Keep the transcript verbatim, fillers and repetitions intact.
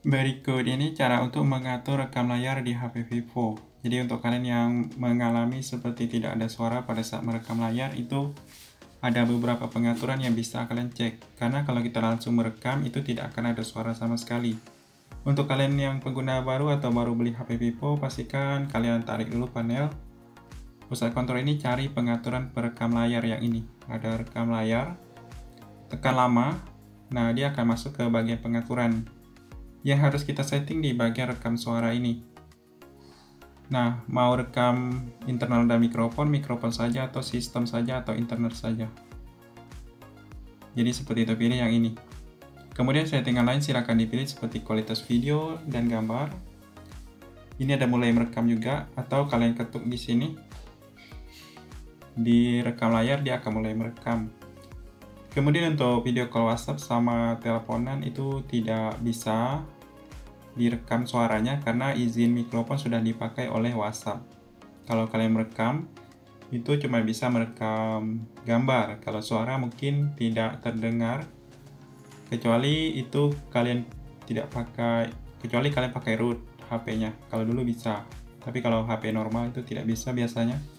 Berikut ini cara untuk mengatur rekam layar di H P Vivo. Jadi untuk kalian yang mengalami seperti tidak ada suara pada saat merekam layar, itu ada beberapa pengaturan yang bisa kalian cek. Karena kalau kita langsung merekam, itu tidak akan ada suara sama sekali. Untuk kalian yang pengguna baru atau baru beli H P Vivo, pastikan kalian tarik dulu panel pusat kontrol ini, cari pengaturan perekam layar yang ini. Ada rekam layar, tekan lama, nah dia akan masuk ke bagian pengaturan. Yang harus kita setting di bagian rekam suara ini. Nah, mau rekam internal dan mikrofon, mikrofon saja atau sistem saja atau internet saja. Jadi seperti itu, pilih yang ini. Kemudian settingan lain silahkan dipilih seperti kualitas video dan gambar. Ini ada mulai merekam juga, atau kalian ketuk di sini. Di rekam layar dia akan mulai merekam. Kemudian untuk video call WhatsApp sama teleponan itu tidak bisa direkam suaranya karena izin mikrofon sudah dipakai oleh WhatsApp. Kalau kalian merekam, itu cuma bisa merekam gambar. Kalau suara mungkin tidak terdengar, kecuali itu kalian tidak pakai, kecuali kalian pakai root H P-nya. Kalau dulu bisa, tapi kalau H P normal itu tidak bisa biasanya.